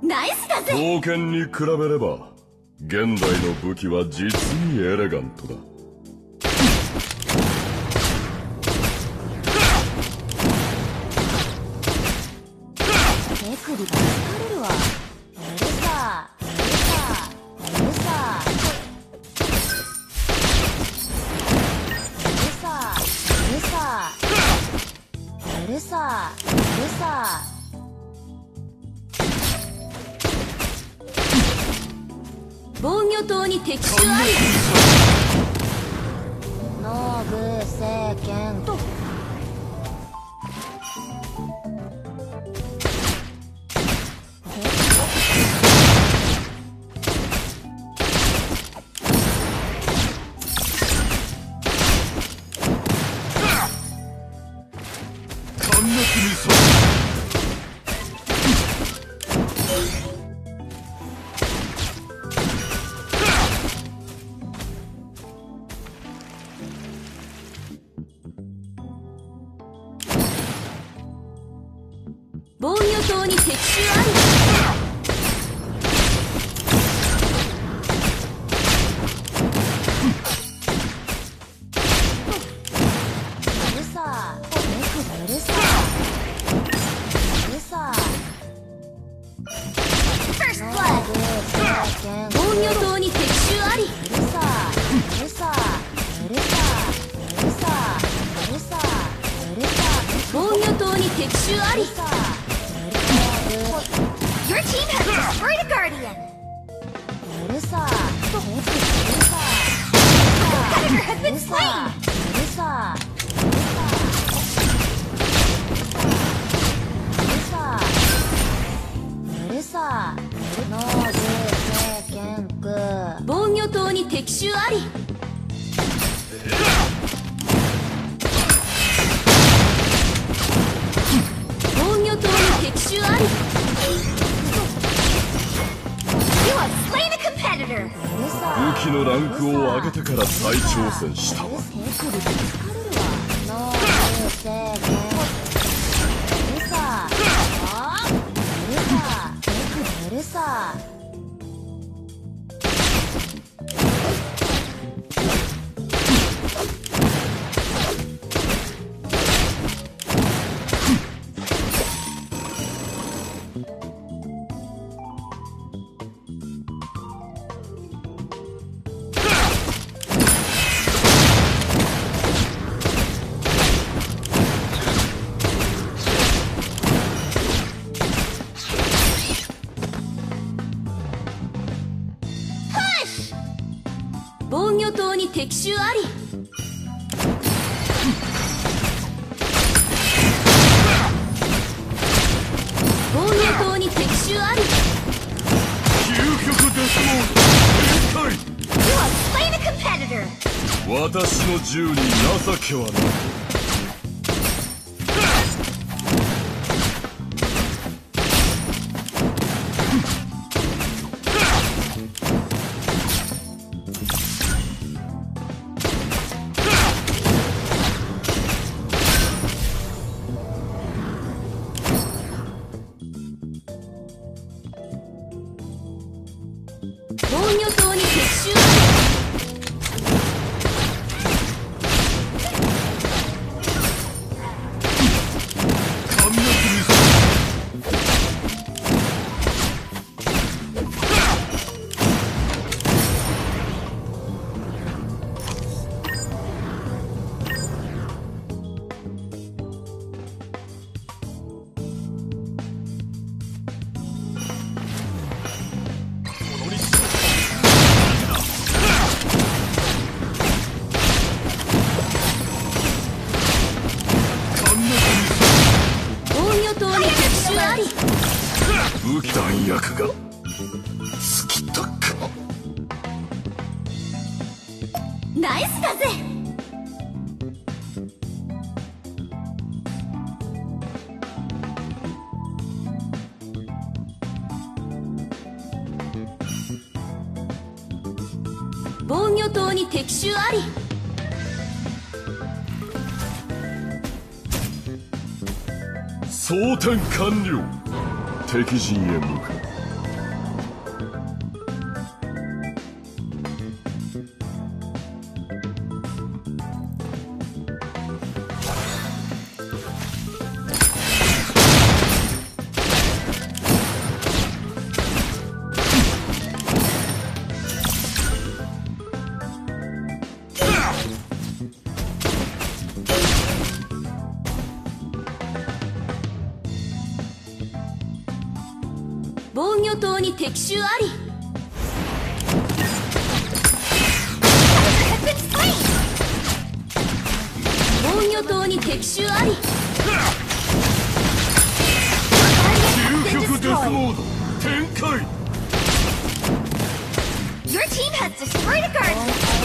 ナイスだぜ。 刀剣に比べれば現代の武器は実にエレガントだ。 手首が疲れるわ。うるさうるさうるさうるさうるさうるさうるさ。防御塔に敵襲あり。ノーブ政権と防御塔に敵襲あり。うるさうるさうるさ。防御塔に敵襲あり。うるさうるさうるさうるさうるさうるさ。防御塔に敵襲あり。Your team has destroyed a guardian. うるさうるさ。Your competitor has been slain. うるさうるさうるさ。ノーブ政権区。防御塔に敵襲あり。防御塔に敵襲あり。 武器のランクを上げてから再挑戦したわ。 ノーブ政権うるさうるさうるさ。防御塔に敵襲あり。防御塔に敵襲あり。 究極デスモード展開。私の銃に情けはない。 防御塔に敵襲あり。 武器弾薬が尽きたか。 ナイスだぜ。防御塔に敵襲あり。 装填完了。敵陣へ向かう。 防御塔に敵襲あり。防御塔に敵襲あり。 究極デスモード展開。 Your team has destroyed a guardian.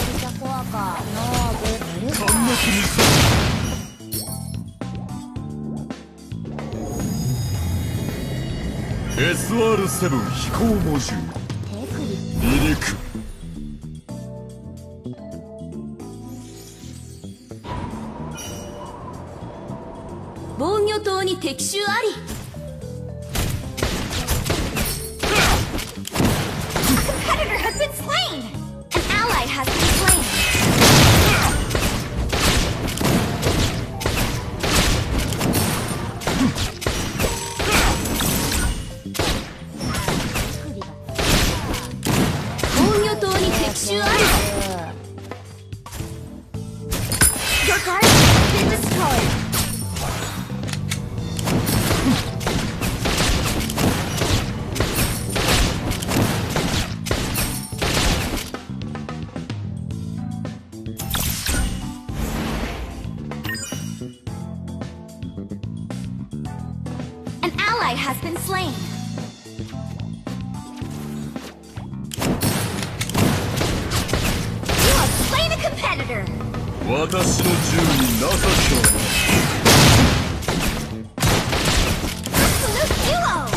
完璧にする。SR7 飛行モジュール離陸。 防御塔に敵襲あり。 Competitor has been slain. An ally has been slain. Your guardian has been destroyed. An ally has been slain. You have slain a competitor. 私の銃に情けはない。 Absolute duo.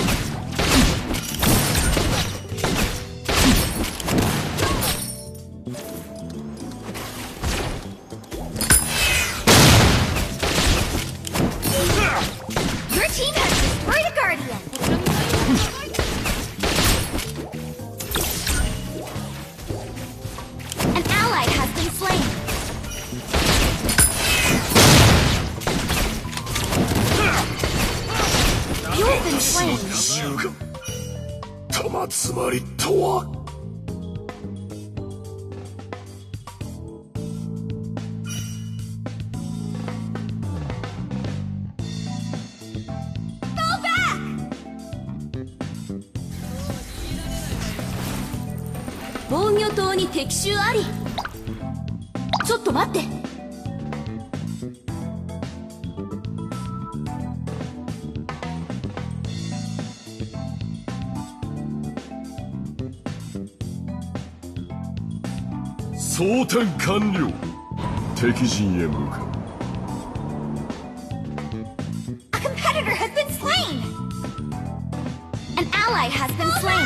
Your team has destroyed a guardian. An ally has been slain. You have been 私の slain. 銃が玉詰まりとは。 Fall back. 防御塔に敵襲あり。ちょっと待って。 装填完了。敵陣へ向かう。 A competitor has been slain. An ally has been slain.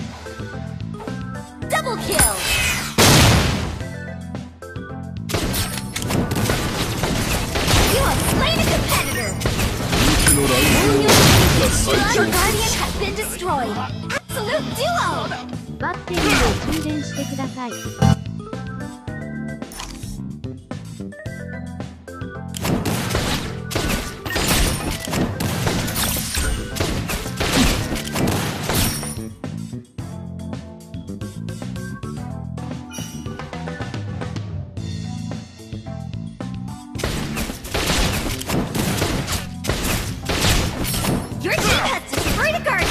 Double kill. You have slain a competitor. 武器の乱闘を最 Your 強。 guardian has been destroyed. Absolute duo. バッテリーを充電してください。 Your team has destroyed a guardian.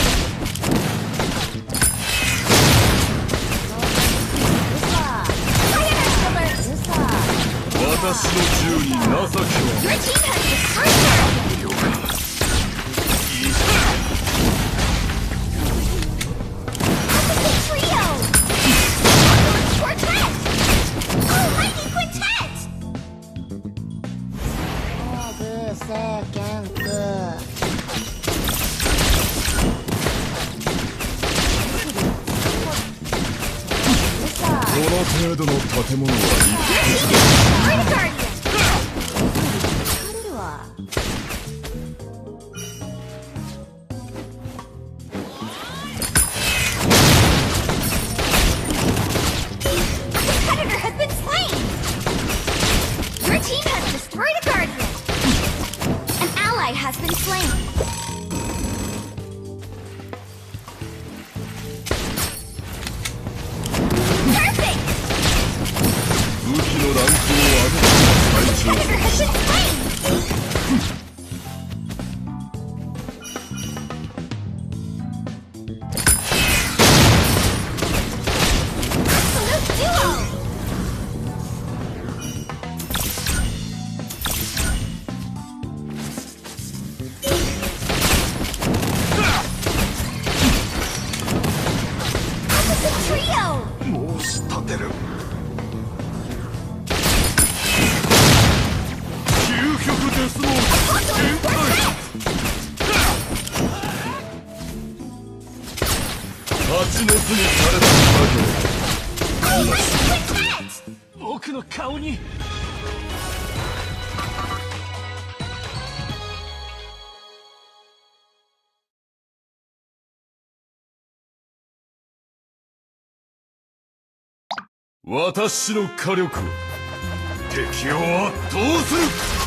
Fire alert. 私の銃に情けは Your team has destroyed a guardian. 了解。いいじゃない。 Opposite trio. Quartet. Almighty quintet. この程度の建物は Destroyed a guardian. 疲れるわ。 Competitor has been slain. Your team has destroyed a guardian. An ally has been slain. Perfect. 武器の乱闘を上げた最長。 Competitor has been slain. の巣にされただけ。僕の顔に。私の火力は敵を圧倒する。